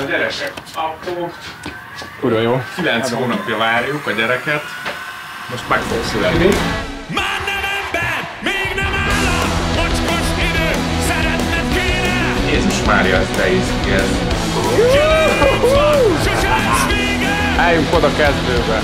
a gyerekek, akkor Kurva jó. 9 hónapja várjuk a gyereket. Most meg fog születni. Már nem ember, még nem állat, mocskos idő, szeretned kéne. Jézus Mária, ez de ízik ez. Sose lesz vége. Álljunk oda kezdőbe.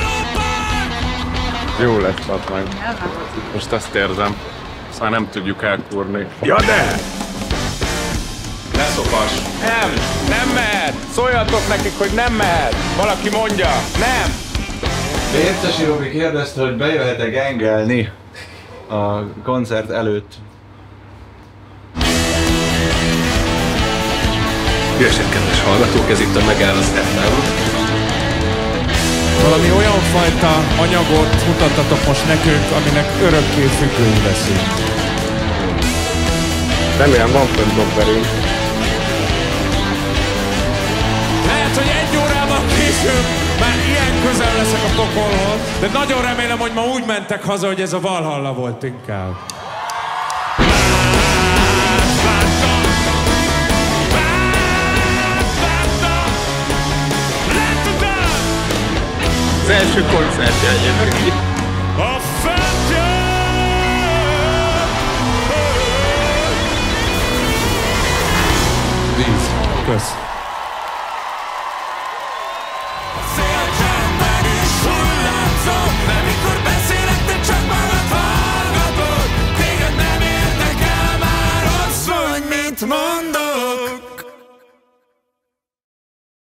Jó lesz, az meg. Most azt érzem, szóval nem tudjuk elkúrni. Ja de! Ne szopass! Nem mehet! Szóljatok nekik, hogy nem mehet! Valaki mondja, nem! Értesi Robi kérdezte, hogy bejöhet-e gengelni a koncert előtt. Jöjjenek, kedves hallgatók, ez itt a Megáll az FM. Valami olyan fajta anyagot mutattatok most nekünk, aminek örökké függői leszünk. Remélem van fönt dobberünk. Lehet, hogy 1 órával később már ilyen közel leszek a pokolhoz, de nagyon remélem, hogy ma úgy mentek haza, hogy ez a Valhalla volt inkább. Az első koncertje egyébként.